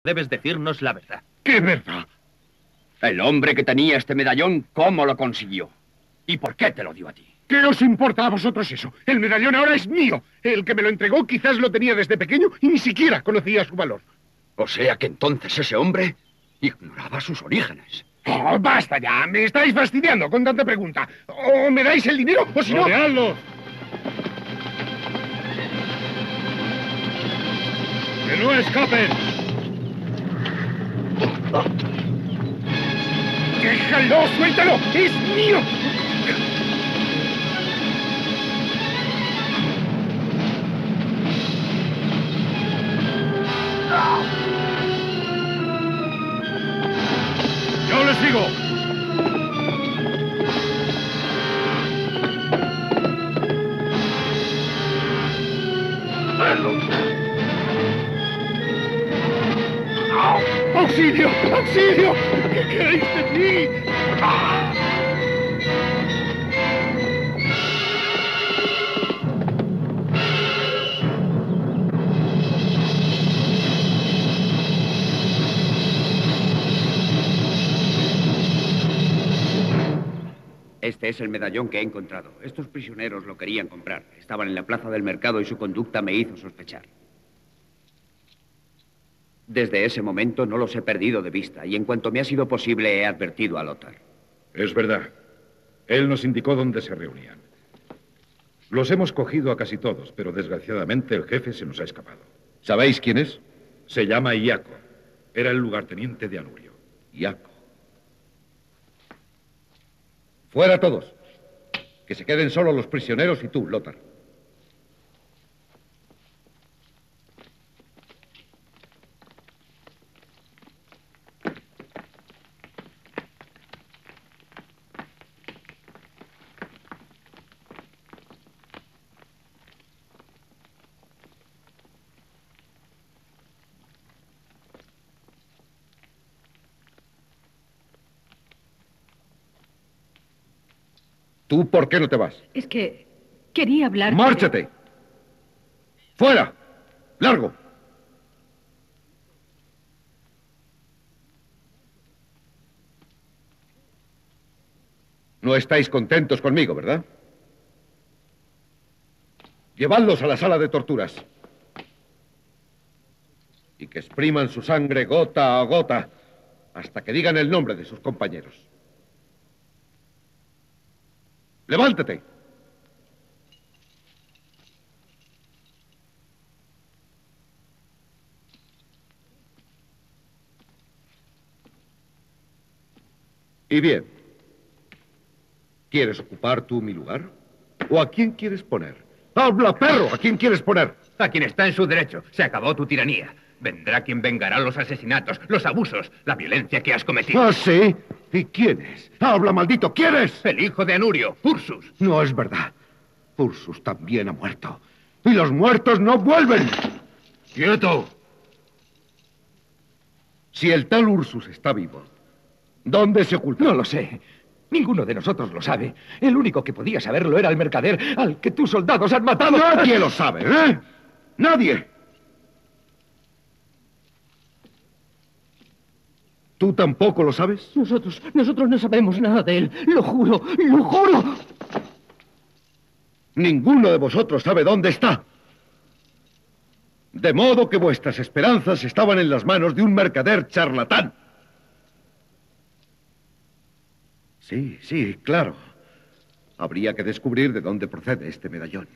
Debes decirnos la verdad. ¿Qué verdad? El hombre que tenía este medallón, ¿cómo lo consiguió? ¿Y por qué te lo dio a ti? ¿Qué os importa a vosotros eso? El medallón ahora es mío. El que me lo entregó quizás lo tenía desde pequeño y ni siquiera conocía su valor. O sea que entonces ese hombre ignoraba sus orígenes. Oh, basta ya. Me estáis fastidiando con tanta pregunta. O me dais el dinero o si no... ¡Rodeadlos! ¡Que no escapen! ¡Déjalo! ¡Suéltalo! ¡Es mío! ¡Yo les sigo! ¡Auxilio! ¡Auxilio! ¿Qué queréis de mí? ¡Ah! Este es el medallón que he encontrado. Estos prisioneros lo querían comprar. Estaban en la plaza del mercado y su conducta me hizo sospechar. Desde ese momento no los he perdido de vista y en cuanto me ha sido posible he advertido a Lothar. Es verdad. Él nos indicó dónde se reunían. Los hemos cogido a casi todos, pero desgraciadamente el jefe se nos ha escapado. ¿Sabéis quién es? Se llama Iaco. Era el lugarteniente de Anurio. Iaco. Fuera todos. Que se queden solo los prisioneros y tú, Lothar. ¿Tú por qué no te vas? Es que quería hablar... ¡Márchate! ¡Fuera! ¡Largo! No estáis contentos conmigo, ¿verdad? Llevadlos a la sala de torturas. Y que expriman su sangre gota a gota hasta que digan el nombre de sus compañeros. ¡Levántate! Y bien, ¿quieres ocupar tú mi lugar? ¿O a quién quieres poner? ¡Habla, perro! ¿A quién quieres poner? A quien está en su derecho. Se acabó tu tiranía. Vendrá quien vengará los asesinatos, los abusos, la violencia que has cometido. ¿Ah, sí? ¿Y quién es? ¡Habla, maldito! ¿Quién es? El hijo de Anurio, Ursus. No es verdad. Ursus también ha muerto. ¡Y los muertos no vuelven! ¡Quieto! Si el tal Ursus está vivo, ¿dónde se oculta? No lo sé. Ninguno de nosotros lo sabe. El único que podía saberlo era el mercader al que tus soldados han matado. ¡Nadie lo sabe, ¿eh? ¡Nadie! ¿Tú tampoco lo sabes? Nosotros no sabemos nada de él. Lo juro, lo juro. Ninguno de vosotros sabe dónde está. De modo que vuestras esperanzas estaban en las manos de un mercader charlatán. Sí, sí, claro. Habría que descubrir de dónde procede este medallón.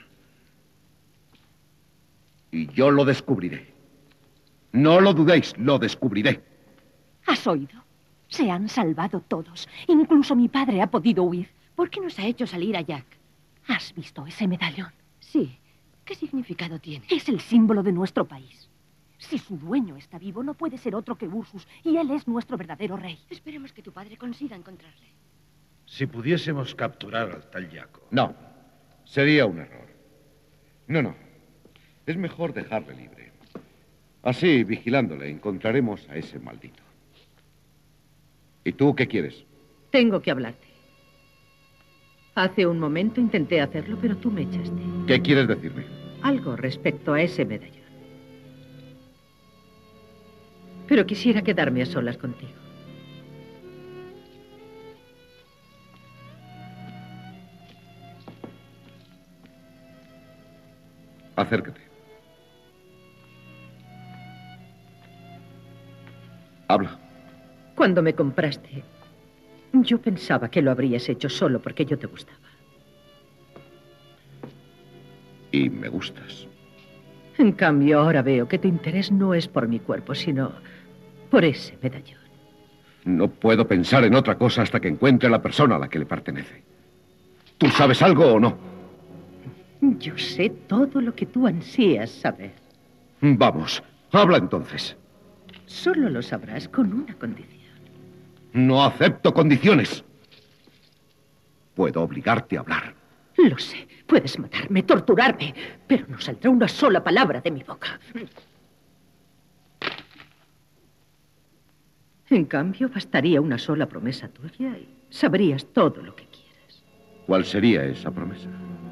Y yo lo descubriré. No lo dudéis, lo descubriré. ¿Has oído? Se han salvado todos. Incluso mi padre ha podido huir. ¿Por qué nos ha hecho salir a Jack? ¿Has visto ese medallón? Sí. ¿Qué significado tiene? Es el símbolo de nuestro país. Si su dueño está vivo, no puede ser otro que Ursus, y él es nuestro verdadero rey. Esperemos que tu padre consiga encontrarle. Si pudiésemos capturar al tal Iaco. No, sería un error. No. Es mejor dejarle libre. Así, vigilándole, encontraremos a ese maldito. ¿Y tú qué quieres? Tengo que hablarte. Hace un momento intenté hacerlo, pero tú me echaste. ¿Qué quieres decirme? Algo respecto a ese medallón. Pero quisiera quedarme a solas contigo. Acércate. Habla. Cuando me compraste, yo pensaba que lo habrías hecho solo porque yo te gustaba. Y me gustas. En cambio, ahora veo que tu interés no es por mi cuerpo, sino por ese medallón. No puedo pensar en otra cosa hasta que encuentre a la persona a la que le pertenece. ¿Tú sabes algo o no? Yo sé todo lo que tú ansías saber. Vamos, habla entonces. Solo lo sabrás con una condición. No acepto condiciones. Puedo obligarte a hablar. Lo sé. Puedes matarme, torturarme, pero no saldrá una sola palabra de mi boca. En cambio, bastaría una sola promesa tuya y sabrías todo lo que quieres. ¿Cuál sería esa promesa?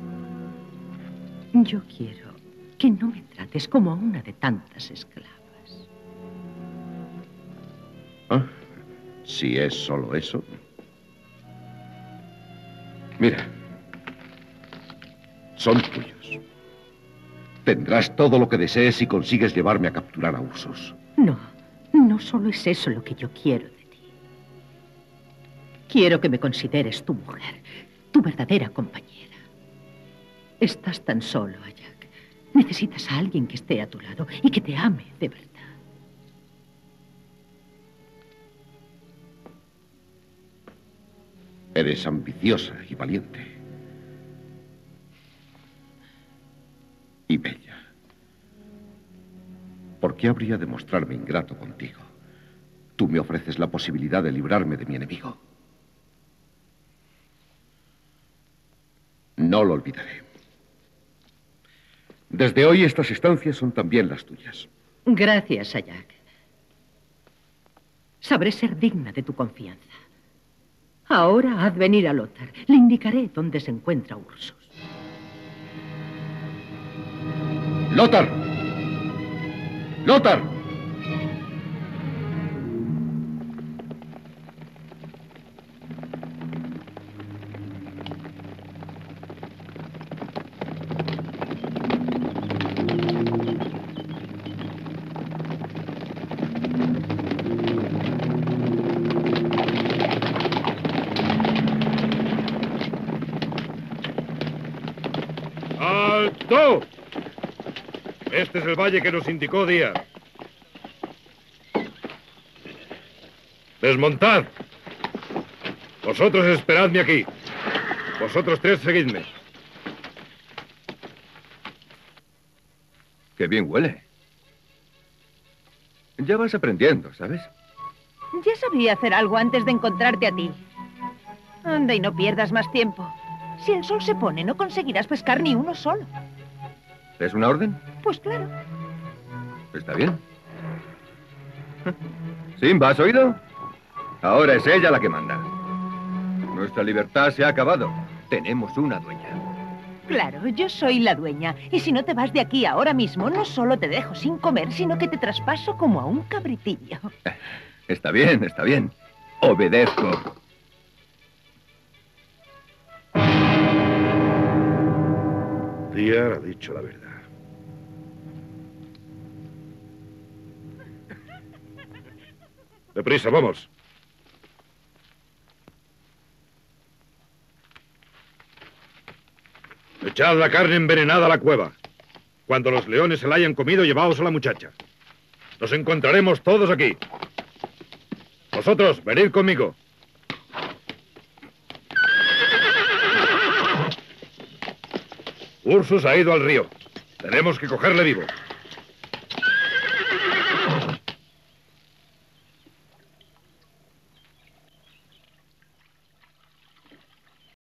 Yo quiero que no me trates como a una de tantas esclavas. ¿Ah? Si es solo eso. Mira. Son tuyos. Tendrás todo lo que desees si consigues llevarme a capturar a Ursus. No, no solo es eso lo que yo quiero de ti. Quiero que me consideres tu mujer, tu verdadera compañera. Estás tan solo, Ayak. Necesitas a alguien que esté a tu lado y que te ame de verdad. Eres ambiciosa y valiente. Y bella. ¿Por qué habría de mostrarme ingrato contigo? Tú me ofreces la posibilidad de librarme de mi enemigo. No lo olvidaré. Desde hoy estas estancias son también las tuyas. Gracias, Ayak. Sabré ser digna de tu confianza. Ahora haz venir a Lothar. Le indicaré dónde se encuentra Ursus. ¡Lothar! ¡Lothar! ¡Alto! Este es el valle que nos indicó Díaz. ¡Desmontad! Vosotros esperadme aquí. Vosotros tres seguidme. Qué bien huele. Ya vas aprendiendo, ¿sabes? Ya sabía hacer algo antes de encontrarte a ti. Anda y no pierdas más tiempo. Si el sol se pone, no conseguirás pescar ni uno solo. ¿Es una orden? Pues claro. Está bien. Simba, ¿has oído? Ahora es ella la que manda. Nuestra libertad se ha acabado. Tenemos una dueña. Claro, yo soy la dueña. Y si no te vas de aquí ahora mismo, no solo te dejo sin comer, sino que te traspaso como a un cabritillo. Está bien, está bien. Obedezco. Díaz ha dicho la verdad. Deprisa, vamos. Echad la carne envenenada a la cueva. Cuando los leones se la hayan comido, llevaos a la muchacha. Nos encontraremos todos aquí. Vosotros, venid conmigo. Ursus ha ido al río. Tenemos que cogerle vivo.